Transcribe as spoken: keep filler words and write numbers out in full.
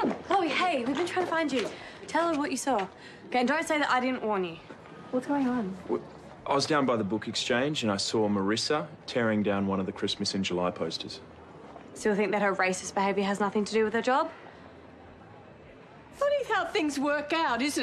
Chloe, hey, we've been trying to find you. Tell her what you saw. Okay, and don't say that I didn't warn you. What's going on? I was down by the book exchange and I saw Marissa tearing down one of the Christmas in July posters. Still think that her racist behaviour has nothing to do with her job? Funny how things work out, isn't it?